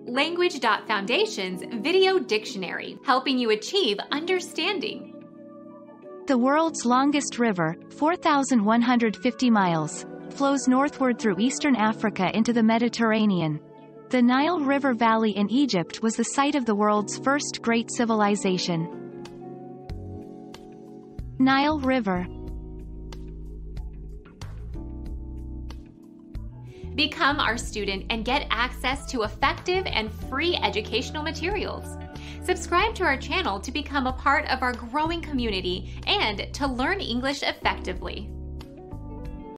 Language.Foundation's Video Dictionary, helping you achieve understanding. The world's longest river, 4,150 miles, flows northward through eastern Africa into the Mediterranean. The Nile River Valley in Egypt was the site of the world's first great civilization. Nile River. Become our student and get access to effective and free educational materials. Subscribe to our channel to become a part of our growing community and to learn English effectively.